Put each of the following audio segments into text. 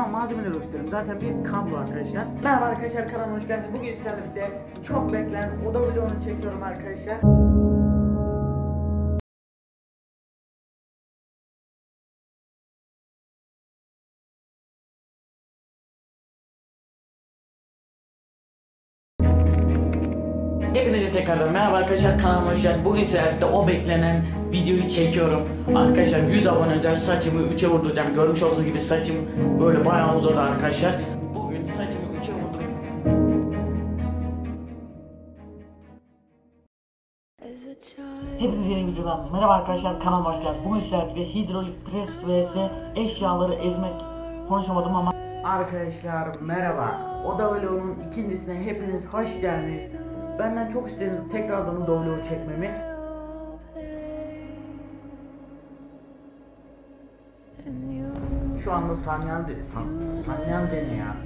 zaman malzemeleri göstereyim. Zaten bir kablo arkadaşlar. Merhaba arkadaşlar, kanalıma hoş geldiniz. Bugün sizlerle birlikte çok beklenen oda vlogunu çekiyorum arkadaşlar. Hepinize tekrardan merhaba arkadaşlar, kanalıma hoş geldiniz. Bugün sizlerle o beklenen videoyu çekiyorum. Arkadaşlar 100 abone özel saçımı 3'e vurduracağım. Görmüş olduğunuz gibi saçım böyle bayağı uzadı arkadaşlar. Bugün saçımı 3'e vurduracağım. Hepinize yeni videodan merhaba arkadaşlar, kanalıma hoş geldiniz. Bugün sizlerle hidrolik pres vs eşyaları ezmek, konuşamadım ama. Arkadaşlar merhaba. Oda vlogunun ikincisine hepiniz hoş geldiniz. Benden çok istediğiniz tekrardan oda vlogu çekmemi. Şu anda Sanyan dene ya.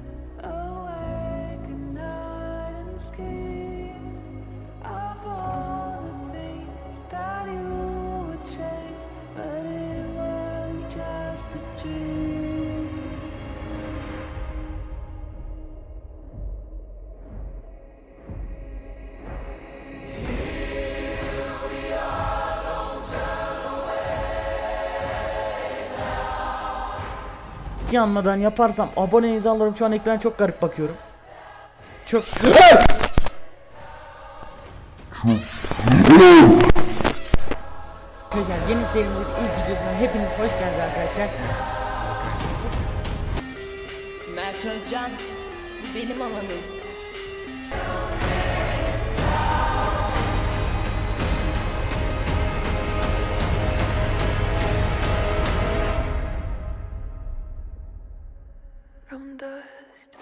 Yanmadan yaparsam abone alırım. Şu an ekrana çok garip bakıyorum. Çok Arkadaşlar yeni serimizin ilk videosuna hepiniz hoş geldiniz arkadaşlar. Mert Özcan, bu benim alanım. From dust.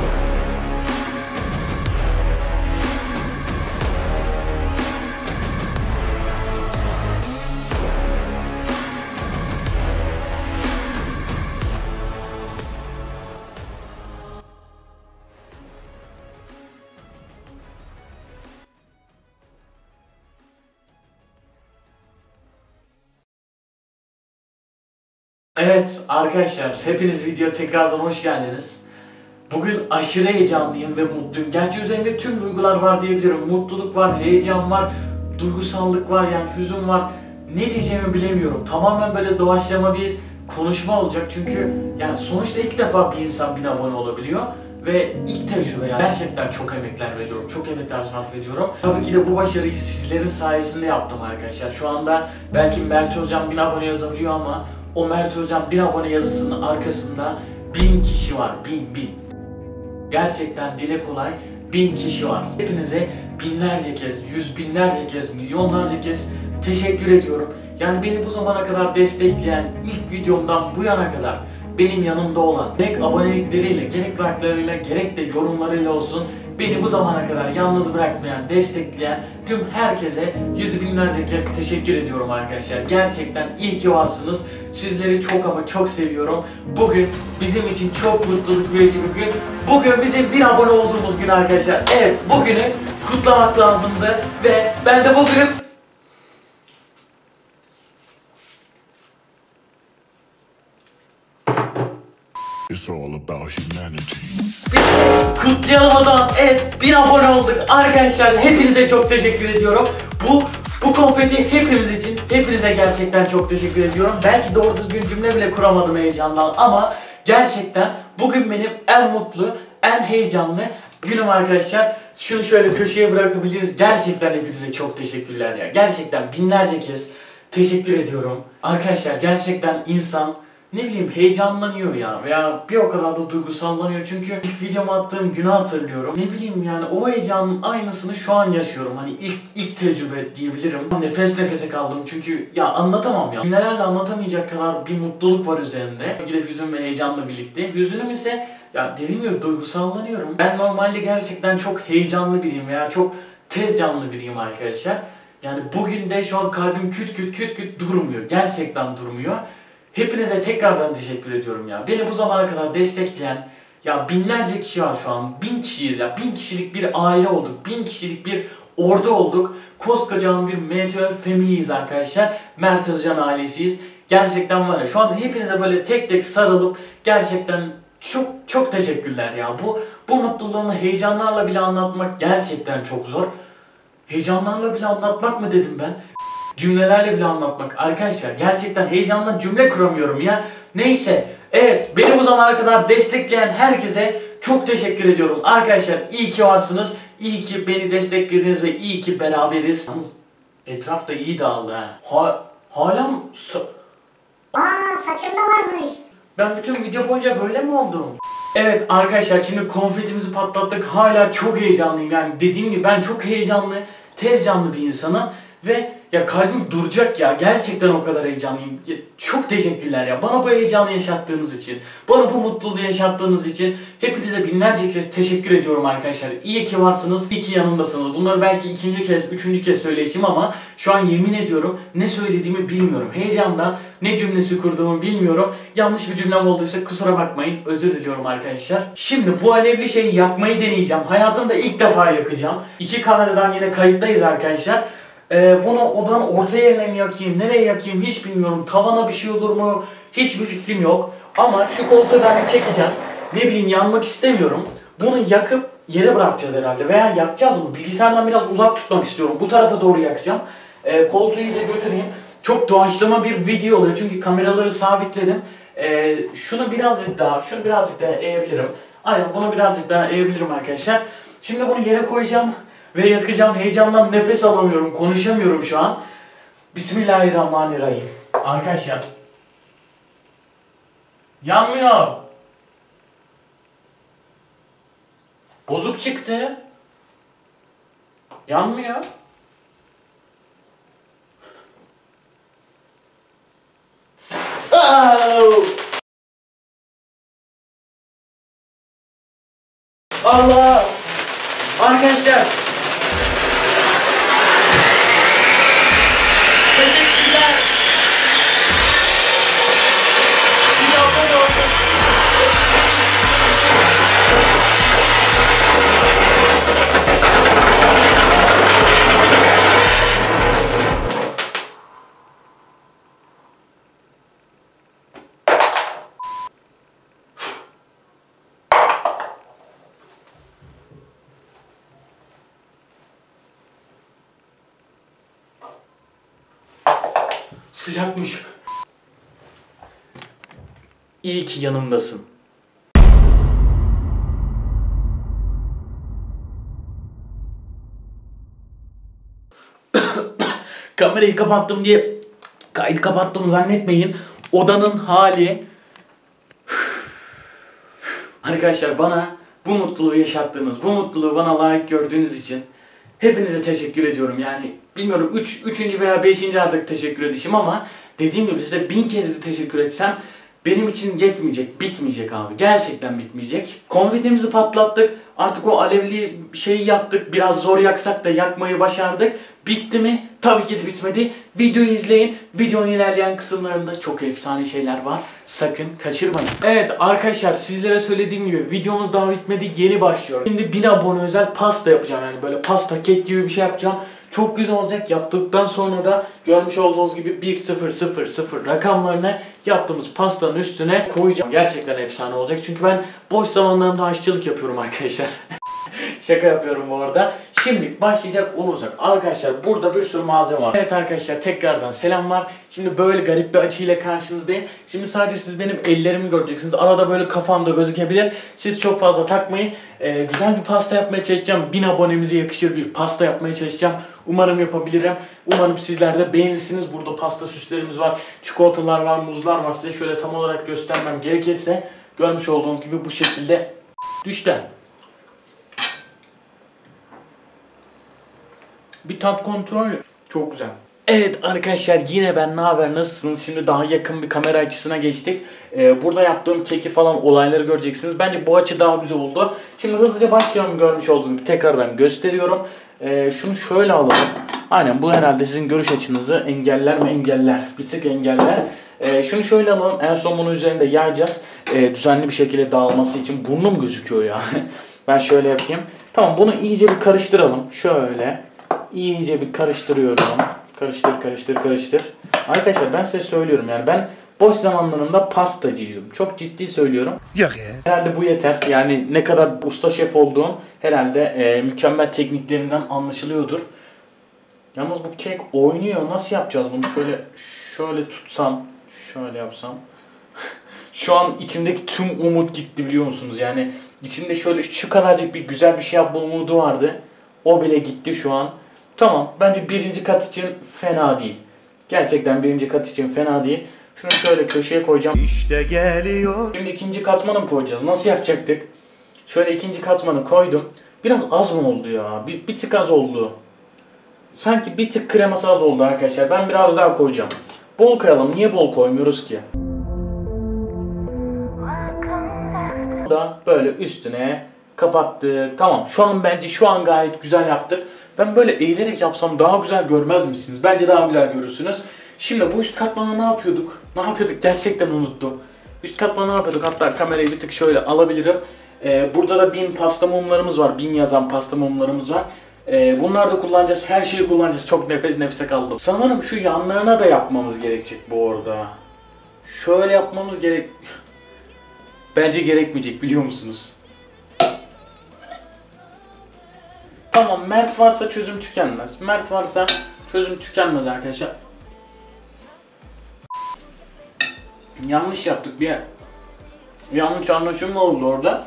Evet arkadaşlar, hepiniz videoya tekrardan hoş geldiniz. Bugün aşırı heyecanlıyım ve mutluyum. Gerçi üzerimde tüm duygular var diyebilirim. Mutluluk var, heyecan var, duygusallık var, yani hüzün var. Ne diyeceğimi bilemiyorum. Tamamen böyle doğaçlama bir konuşma olacak. Çünkü yani sonuçta ilk defa bir insan 1000 abone olabiliyor. Ve ilk tecrübe, yani gerçekten çok emekler veriyorum, çok emekler sarf ediyorum. Tabii ki de bu başarıyı sizlerin sayesinde yaptım arkadaşlar. Şu anda belki Mert Özcan 1000 abone yazabiliyor ama o Mert Özcan 1000 abone yazısının arkasında 1000 kişi var, 1000. Gerçekten dile kolay 1000 kişi var. Hepinize binlerce kez, yüz binlerce kez, milyonlarca kez teşekkür ediyorum. Yani beni bu zamana kadar destekleyen, ilk videomdan bu yana kadar benim yanımda olan, gerek abonelikleriyle, gerek like'larıyla, gerek de yorumlarıyla olsun, beni bu zamana kadar yalnız bırakmayan, destekleyen tüm herkese yüz binlerce kez teşekkür ediyorum arkadaşlar. Gerçekten iyi ki varsınız. Sizleri çok ama çok seviyorum. Bugün bizim için çok mutluluk verici bir gün. Bugün bizim 1000 abone olduğumuz gün arkadaşlar. Evet, bugünü kutlamak lazımdı ve ben de bugünü It's all about humanity. kutlayalım o zaman. Evet, 1000 abone olduk arkadaşlar. Hepinize çok teşekkür ediyorum. Bu konfeti hepimiz için, hepinize gerçekten çok teşekkür ediyorum. Belki doğru düzgün cümle bile kuramadım heyecandan ama gerçekten bugün benim en mutlu, en heyecanlı günüm arkadaşlar. Şunu şöyle köşeye bırakabiliriz. Gerçekten hepinize çok teşekkürler ya. Gerçekten binlerce kez teşekkür ediyorum. Arkadaşlar gerçekten insan ne bileyim heyecanlanıyor ya veya bir o kadar da duygusallanıyor çünkü ilk videomu attığım günü hatırlıyorum. Ne bileyim yani o heyecanın aynısını şu an yaşıyorum. Hani ilk tecrübe diyebilirim. Nefes nefese kaldım çünkü ya anlatamam ya. Nelerle anlatamayacak kadar bir mutluluk var üzerimde. Bir de hüzün ve heyecanla birlikte. Hüzünüm ise ya dediğim gibi duygusallanıyorum. Ben normalde gerçekten çok heyecanlı biriyim veya çok tez canlı biriyim arkadaşlar. Yani bugün de şu an kalbim küt küt durmuyor. Gerçekten durmuyor. Hepinize tekrardan teşekkür ediyorum ya. Beni bu zamana kadar destekleyen ya binlerce kişi var şu an. 1000 kişiyiz ya. 1000 kişilik bir aile olduk. 1000 kişilik bir ordu olduk. Koskocaman bir MTÖ family'yiz arkadaşlar. Mert Özcan ailesiyiz. Gerçekten var ya, şu an hepinize böyle tek tek sarılıp gerçekten çok çok teşekkürler ya. Bu mutluluğumu heyecanlarla bile anlatmak gerçekten çok zor. Heyecanlarla bile anlatmak mı dedim ben? Cümlelerle bile anlatmak. Arkadaşlar gerçekten heyecandan cümle kuramıyorum ya. Neyse. Evet, beni bu zamana kadar destekleyen herkese çok teşekkür ediyorum. Arkadaşlar iyi ki varsınız. İyi ki beni desteklediniz ve iyi ki beraberiz. Yalnız etraf da iyi dağıldı ha. Hala mı? Saçımda varmış. Ben bütün video boyunca böyle mi oldum? Evet arkadaşlar, şimdi konfetimizi patlattık. Hala çok heyecanlıyım. Yani dediğim gibi ben çok heyecanlı, tez canlı bir insanım. Ve ya kalbim duracak ya. Gerçekten o kadar heyecanlıyım. Ya, çok teşekkürler ya. Bana bu heyecanı yaşattığınız için. Bana bu mutluluğu yaşattığınız için. Hepinize binlerce kez teşekkür ediyorum arkadaşlar. İyi ki varsınız. İyi ki yanımdasınız. Bunları belki ikinci kez, üçüncü kez söyleyişim ama şu an yemin ediyorum ne söylediğimi bilmiyorum. Heyecandan ne cümlesi kurduğumu bilmiyorum. Yanlış bir cümlem olduysa kusura bakmayın. Özür diliyorum arkadaşlar. Şimdi bu alevli şeyi yakmayı deneyeceğim. Hayatımda ilk defa yakacağım. İki kameradan yine kayıttayız arkadaşlar. Bunu odanın orta yerine mi yakayım, nereye yakayım hiç bilmiyorum. Tavana bir şey olur mu? Hiçbir fikrim yok. Ama şu koltuğu ben çekeceğim. Ne bileyim, yanmak istemiyorum. Bunu yakıp yere bırakacağız herhalde. Veya yakacağız bunu. Bilgisayardan biraz uzak tutmak istiyorum. Bu tarafa doğru yakacağım. Koltuğu iyice götüreyim. Çok doğaçlama bir video oluyor. Çünkü kameraları sabitledim. Şunu birazcık daha eğebilirim. Aynen, bunu birazcık daha eğebilirim arkadaşlar. Şimdi bunu yere koyacağım. Ve yakacağım. Heyecandan nefes alamıyorum. Konuşamıyorum şu an. Bismillahirrahmanirrahim. Arkadaşlar. Yanmıyor. Bozuk çıktı. Yanmıyor. Allah! Arkadaşlar! Teşekkürler! Bir abone oldum. Sıcakmış. İyi ki yanımdasın. Kamerayı kapattım diye kaydı kapattım zannetmeyin. Odanın hali. Arkadaşlar, bana bu mutluluğu yaşattığınız, bu mutluluğu bana layık gördüğünüz için hepinize teşekkür ediyorum. Yani bilmiyorum, üçüncü veya beşinci artık teşekkür edişim ama dediğim gibi size 1000 kez de teşekkür etsem benim için yetmeyecek, bitmeyecek abi. Gerçekten bitmeyecek. Konfetimizi patlattık. Artık o alevli şeyi yaktık. Biraz zor yaksak da yakmayı başardık. Bitti mi? Tabii ki de bitmedi. Videoyu izleyin. Videonun ilerleyen kısımlarında çok efsane şeyler var. Sakın kaçırmayın. Evet arkadaşlar, sizlere söylediğim gibi videomuz daha bitmedi. Yeni başlıyor. Şimdi 1000 abone özel pasta yapacağım. Yani böyle pasta, kek gibi bir şey yapacağım. Çok güzel olacak. Yaptıktan sonra da görmüş olduğunuz gibi 1000 rakamlarını yaptığımız pastanın üstüne koyacağım. Gerçekten efsane olacak. Çünkü ben boş zamanlarımda aşçılık yapıyorum arkadaşlar. Şaka yapıyorum bu arada. Şimdi başlayacak olursak arkadaşlar, burada bir sürü malzeme var. Evet arkadaşlar, tekrardan selamlar. Şimdi böyle garip bir açıyla karşınızdayım. Şimdi sadece siz benim ellerimi göreceksiniz. Arada böyle kafamda gözükebilir. Siz çok fazla takmayın. Güzel bir pasta yapmaya çalışacağım. 1000 abonemize yakışır bir pasta yapmaya çalışacağım. Umarım yapabilirim. Umarım sizler de beğenirsiniz. Burada pasta süslerimiz var. Çikolatalar var, muzlar var. Size şöyle tam olarak göstermem gerekirse görmüş olduğunuz gibi bu şekilde düştü. Bir tat kontrol. Çok güzel. Evet arkadaşlar, yine ben, ne haber, nasılsınız? Şimdi daha yakın bir kamera açısına geçtik. Burada yaptığım keki falan, olayları göreceksiniz. Bence bu açı daha güzel oldu. Şimdi hızlıca başlayalım. Görmüş olduğunuz gibi tekrardan gösteriyorum. Şunu şöyle alalım. Aynen, bu herhalde sizin görüş açınızı engeller mi? Engeller. Bir tık engeller. Şunu şöyle alalım. En son bunu üzerinde yayacağız. Düzenli bir şekilde dağılması için. Burnum gözüküyor ya. Ben şöyle yapayım. Tamam, bunu iyice bir karıştıralım. Şöyle. İyice bir karıştırıyorum. Karıştır, karıştır, karıştır. Arkadaşlar ben size söylüyorum yani ben boş zamanlarımda pastacıydım. Çok ciddi söylüyorum. Yok ya. Herhalde bu yeter. Yani ne kadar usta şef olduğum herhalde mükemmel tekniklerimden anlaşılıyordur. Yalnız bu kek oynuyor. Nasıl yapacağız bunu? Şöyle tutsam, şöyle yapsam. Şu an içimdeki tüm umut gitti biliyor musunuz? Yani içimde şöyle şu kadarcık bir güzel bir şey yapma umudu vardı. O bile gitti şu an. Tamam, bence birinci kat için fena değil. Gerçekten birinci kat için fena değil. Şunu şöyle köşeye koyacağım. İşte geliyor. Şimdi ikinci katmanı mı koyacağız? Nasıl yapacaktık? Şöyle ikinci katmanı koydum. Biraz az mı oldu ya? Bir tık az oldu. Sanki bir tık kreması az oldu arkadaşlar. Ben biraz daha koyacağım. Bol koyalım. Niye bol koymuyoruz ki? Da böyle üstüne kapattık. Tamam. Şu an gayet güzel yaptık. Ben böyle eğilerek yapsam daha güzel görmez misiniz? Bence daha güzel görürsünüz. Şimdi bu üst katmanı ne yapıyorduk? Ne yapıyorduk? Gerçekten unuttum. Üst katmanı ne yapıyorduk? Hatta kamerayı bir tık şöyle alabilirim. Burada da 1000 pasta mumlarımız var. 1000 yazan pasta mumlarımız var. Bunları da kullanacağız. Her şeyi kullanacağız. Çok nefese kaldım. Sanırım şu yanlarına da yapmamız gerekecek bu arada. Şöyle yapmamız gerek... Bence gerekmeyecek biliyor musunuz? Tamam, Mert varsa çözüm tükenmez. Mert varsa çözüm tükenmez arkadaşlar. Yanlış yaptık bir yanlış anlaşılma oldu orada.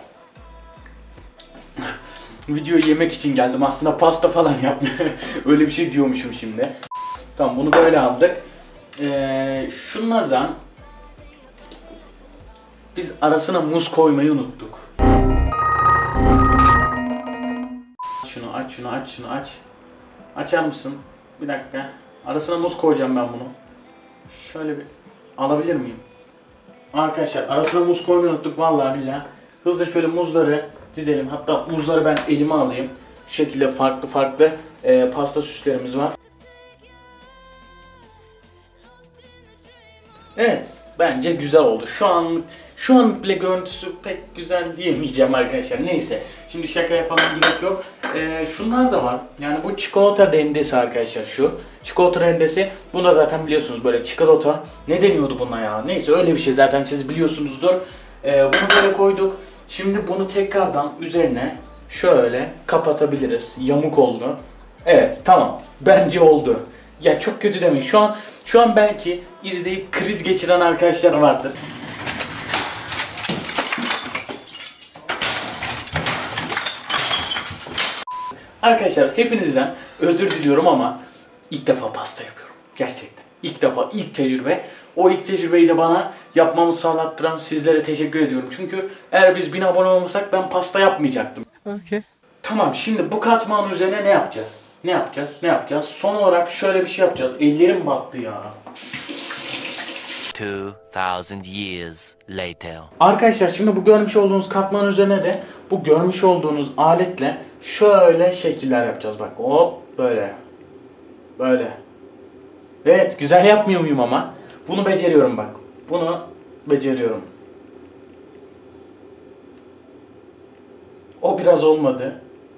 Videoyu yemek için geldim. Aslında pasta falan yapmıyor. Öyle bir şey diyormuşum şimdi. Tamam, bunu böyle aldık. Şunlardan biz arasına muz koymayı unuttuk. Şunu aç, şunu aç, şunu aç. Açar mısın? Bir dakika. Arasına muz koyacağım ben bunu. Şöyle bir alabilir miyim? Arkadaşlar arasına muz koymayı unuttuk vallahi billahi. Hızlıca şöyle muzları dizelim. Hatta muzları ben elime alayım. Şu şekilde farklı pasta süslerimiz var. Evet, bence güzel oldu. Şu an bile görüntüsü pek güzel diyemeyeceğim arkadaşlar. Neyse, şimdi şakaya falan gerek yok. Şunlar da var. Yani bu çikolata rendesi arkadaşlar şu. Çikolata rendesi. Bunu da zaten biliyorsunuz böyle çikolata. Ne deniyordu buna ya? Neyse öyle bir şey zaten siz biliyorsunuzdur. Bunu böyle koyduk. Şimdi bunu tekrardan üzerine şöyle kapatabiliriz. Yamuk oldu. Evet, tamam. Bence oldu. Ya çok kötü demeyin. Şu an belki izleyip kriz geçiren arkadaşlar vardır. Arkadaşlar hepinizden özür diliyorum ama ilk defa pasta yapıyorum. Gerçekten. İlk defa, ilk tecrübe. O ilk tecrübeyi de bana yapmamı sağlattıran sizlere teşekkür ediyorum. Çünkü eğer biz 1000 abone olmasak ben pasta yapmayacaktım. Okay. Tamam, şimdi bu katmanın üzerine ne yapacağız? Ne yapacağız? Son olarak şöyle bir şey yapacağız. Ellerim battı ya. 2000 years later. Arkadaşlar şimdi bu görmüş olduğunuz katmanın üzerine de bu görmüş olduğunuz aletle şöyle şekiller yapacağız. Bak hop böyle. Böyle. Evet, güzel yapmıyor muyum ama? Bunu beceriyorum bak. Bunu beceriyorum. O biraz olmadı.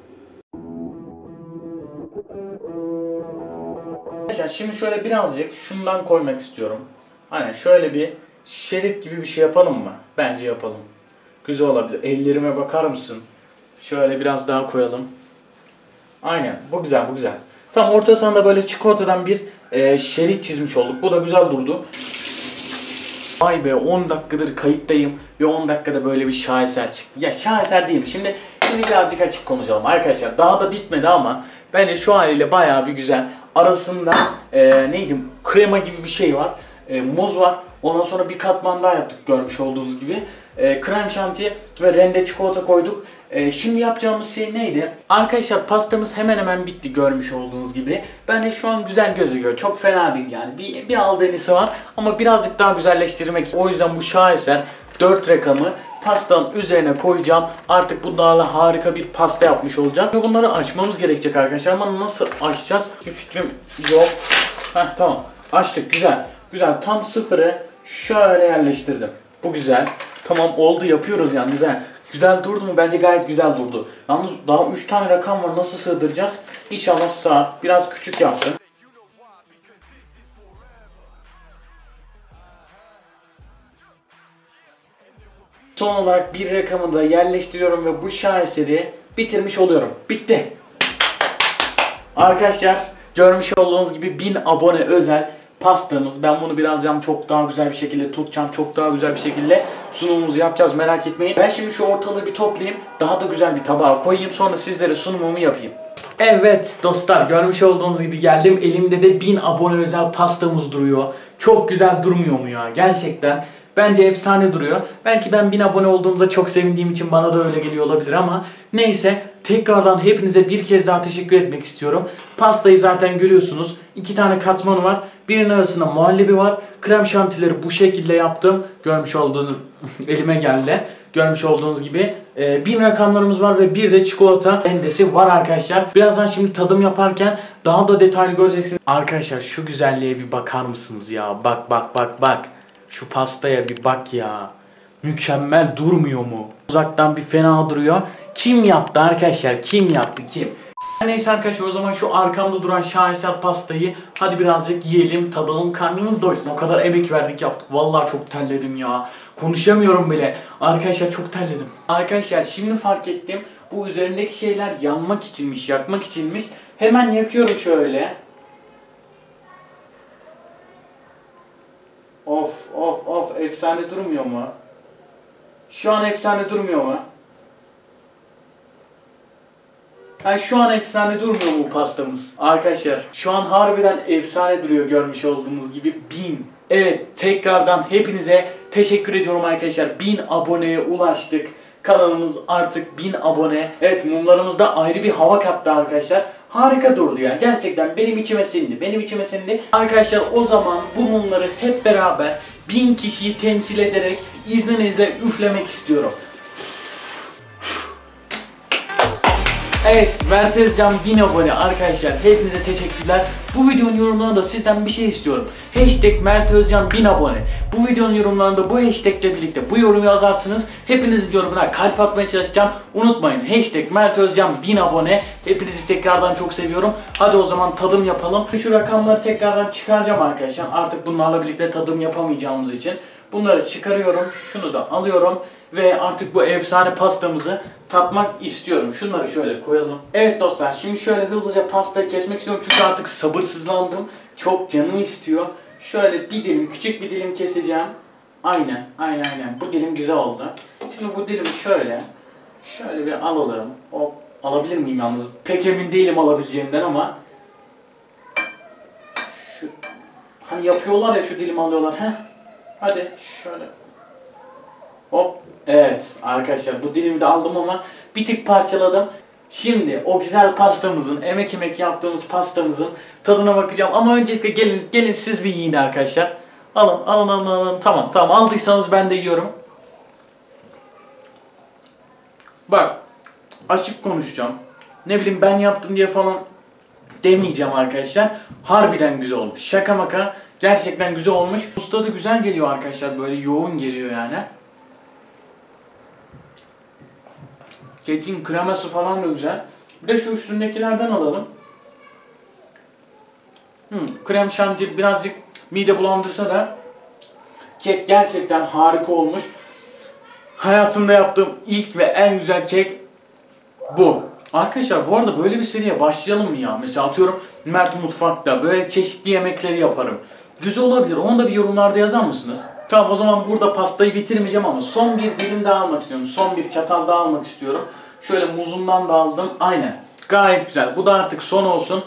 Arkadaşlar şimdi şöyle birazcık şundan koymak istiyorum. Hani şöyle bir şerit gibi bir şey yapalım mı? Bence yapalım. Güzel olabilir. Ellerime bakar mısın? Şöyle biraz daha koyalım. Aynen. Bu güzel, bu güzel. Tam ortasına da böyle çikolatadan bir şerit çizmiş olduk. Bu da güzel durdu. Vay be, 10 dakikadır kayıttayım ve 10 dakikada böyle bir şaheser çıktı. Ya şaheser değil mi? Şimdi birazcık açık konuşalım arkadaşlar. Daha da bitmedi ama bence şu haliyle bayağı bir güzel. Arasında neydi? Krema gibi bir şey var. Muz var. Ondan sonra bir katman daha yaptık görmüş olduğunuz gibi. Krem şanti ve rende çikolata koyduk. Şimdi yapacağımız şey neydi? Arkadaşlar pastamız hemen hemen bitti görmüş olduğunuz gibi. Bence şu an güzel gözüküyor. Çok fena değil yani. Bir albenisi var ama birazcık daha güzelleştirmek. O yüzden bu şaheser 4 rakamı pastanın üzerine koyacağım. Artık bunlarla harika bir pasta yapmış olacağız. Ve bunları açmamız gerekecek arkadaşlar ama nasıl açacağız? Bir fikrim yok. Heh, tamam. Açtık. Güzel. Güzel. Tam sıfırı şöyle yerleştirdim. Bu güzel. Tamam oldu, yapıyoruz yani güzel. Güzel durdu mu? Bence gayet güzel durdu. Yalnız daha 3 tane rakam var. Nasıl sığdıracağız? İnşallah sığar. Biraz küçük yaptım. Son olarak bir rakamını da yerleştiriyorum ve bu şaheseri bitirmiş oluyorum. Bitti. Arkadaşlar görmüş olduğunuz gibi 1000 abone özel pastamız. Ben bunu birazdan çok daha güzel bir şekilde tutacağım. Çok daha güzel bir şekilde sunumumuzu yapacağız, merak etmeyin. Ben şimdi şu ortalığı bir toplayayım. Daha da güzel bir tabağa koyayım. Sonra sizlere sunumumu yapayım. Evet dostlar, görmüş olduğunuz gibi geldim. Elimde de 1000 abone özel pastamız duruyor. Çok güzel durmuyor mu ya? Gerçekten. Bence efsane duruyor. Belki ben 1000 abone olduğumda çok sevindiğim için bana da öyle geliyor olabilir ama neyse, tekrardan hepinize bir kez daha teşekkür etmek istiyorum. Pastayı zaten görüyorsunuz. 2 tane katmanı var. Birinin arasında muhallebi var. Krem şantileri bu şekilde yaptım. Görmüş olduğunuz elime geldi. Görmüş olduğunuz gibi 1000 rakamlarımız var ve bir de çikolata rendesi var arkadaşlar. Birazdan şimdi tadım yaparken daha da detaylı göreceksiniz. Arkadaşlar şu güzelliğe bir bakar mısınız ya? Bak bak bak bak. Şu pastaya bir bak ya. Mükemmel durmuyor mu? Uzaktan bir fena duruyor. Kim yaptı arkadaşlar? Kim yaptı? Kim? Neyse arkadaşlar, o zaman şu arkamda duran şaheser pastayı hadi birazcık yiyelim, tadalım, karnımız doysun. O kadar emek verdik, yaptık. Vallahi çok terledim ya. Konuşamıyorum bile. Arkadaşlar çok terledim. Arkadaşlar şimdi fark ettim. Bu üzerindeki şeyler yanmak içinmiş, yakmak içinmiş. Hemen yakıyorum şöyle. Of of of, efsane durmuyor mu? Şu an efsane durmuyor mu? Yani şu an efsane durmuyor mu pastamız? Arkadaşlar şu an harbiden efsane duruyor, görmüş olduğunuz gibi 1000. Evet, tekrardan hepinize teşekkür ediyorum arkadaşlar. 1000 aboneye ulaştık. Kanalımız artık 1000 abone. Evet, mumlarımızda ayrı bir hava kattı arkadaşlar. Harika durdu ya. Gerçekten benim içime sindi. Benim içime sindi. Arkadaşlar o zaman bu mumları hep beraber 1000 kişiyi temsil ederek izninizle üflemek istiyorum. Evet, Mert Özcan 1000 abone arkadaşlar. Hepinize teşekkürler. Bu videonun yorumlarında sizden bir şey istiyorum. Hashtag Mert Özcan 1000 abone. Bu videonun yorumlarında bu hashtag ile birlikte bu yorumu yazarsınız. Hepinizin yorumuna kalp atmaya çalışacağım. Unutmayın, hashtag Mert Özcan 1000 abone. Hepinizi tekrardan çok seviyorum. Hadi o zaman tadım yapalım. Şu rakamları tekrardan çıkaracağım arkadaşlar. Artık bunlarla birlikte tadım yapamayacağımız için. Bunları çıkarıyorum. Şunu da alıyorum. Ve artık bu efsane pastamızı tatmak istiyorum. Şunları şöyle koyalım. Evet dostlar, şimdi şöyle hızlıca pastayı kesmek istiyorum. Çünkü artık sabırsızlandım. Çok canım istiyor. Şöyle bir dilim, küçük bir dilim keseceğim. Aynen. Bu dilim güzel oldu. Şimdi bu dilimi şöyle bir alalım. Hop. Alabilir miyim yalnız? Pek emin değilim alabileceğimden ama. Şu, hani yapıyorlar ya, şu dilimi alıyorlar. Heh. Hadi şöyle. Hop. Evet arkadaşlar, bu dilimi de aldım ama bir tık parçaladım. Şimdi o güzel pastamızın, emek yaptığımız pastamızın tadına bakacağım. Ama öncelikle gelin siz bir yiyin arkadaşlar. Alın. Tamam aldıysanız ben de yiyorum. Bak, açık konuşacağım. Ne bileyim, ben yaptım diye falan demeyeceğim arkadaşlar. Harbiden güzel olmuş. Şaka maka gerçekten güzel olmuş. Tadı güzel geliyor arkadaşlar, böyle yoğun geliyor yani. Kekin kreması falan da güzel. Bir de şu üstündekilerden alalım. Krem şanti birazcık mide bulandırsa da kek gerçekten harika olmuş. Hayatımda yaptığım ilk ve en güzel kek bu. Arkadaşlar bu arada böyle bir seriye başlayalım mı ya? Mesela atıyorum Mert Mutfak'ta böyle çeşitli yemekleri yaparım. Güzel olabilir. Onu da bir yorumlarda yazar mısınız? Tamam, o zaman burada pastayı bitirmeyeceğim ama son bir dilim daha almak istiyorum. Son bir çatal daha almak istiyorum. Şöyle muzundan da aldım. Aynen. Gayet güzel. Bu da artık son olsun.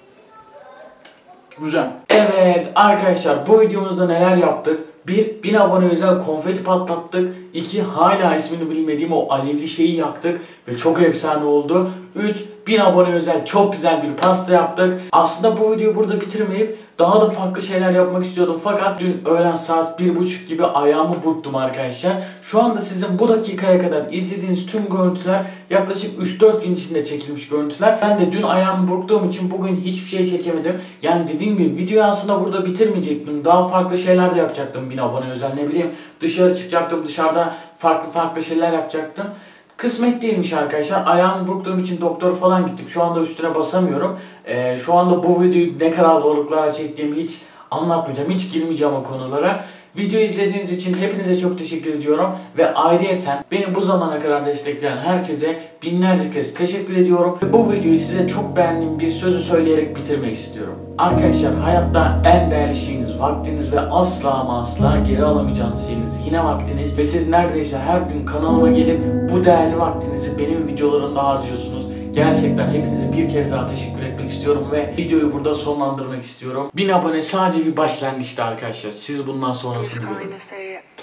Güzel. Evet arkadaşlar, bu videomuzda neler yaptık? 1. 1000 abone özel konfeti patlattık. 2. Hala ismini bilmediğim o alevli şeyi yaktık ve çok efsane oldu. 3. 1000 abone özel çok güzel bir pasta yaptık. Aslında bu videoyu burada bitirmeyip daha da farklı şeyler yapmak istiyordum. Fakat dün öğlen saat 1:30 gibi ayağımı burktum arkadaşlar. Şu anda sizin bu dakikaya kadar izlediğiniz tüm görüntüler yaklaşık 3-4 gün içinde çekilmiş görüntüler. Ben de dün ayağımı burktuğum için bugün hiçbir şey çekemedim. Yani dediğim gibi videoyu aslında burada bitirmeyecektim. Daha farklı şeyler de yapacaktım 1000 abone özel, ne bileyim. Dışarı çıkacaktım, dışarıda farklı şeyler yapacaktım. Kısmet değilmiş arkadaşlar. Ayağımı burktuğum için doktora falan gittim. Şu anda üstüne basamıyorum. Şu anda bu videoyu ne kadar zorluklarla çektiğimi hiç anlatmayacağım. Hiç girmeyeceğim o konulara. Videoyu izlediğiniz için hepinize çok teşekkür ediyorum ve ayrıyeten beni bu zamana kadar destekleyen herkese binlerce kez teşekkür ediyorum. Ve bu videoyu size çok beğendiğim bir sözü söyleyerek bitirmek istiyorum. Arkadaşlar, hayatta en değerli şeyiniz vaktiniz ve asla ama asla geri alamayacağınız şeyiniz yine vaktiniz ve siz neredeyse her gün kanalıma gelip bu değerli vaktinizi benim videolarımda harcıyorsunuz. Gerçekten hepinize bir kez daha teşekkür etmek istiyorum ve videoyu burada sonlandırmak istiyorum. 1000 abone sadece bir başlangıçtı arkadaşlar. Siz bundan sonrasını görün.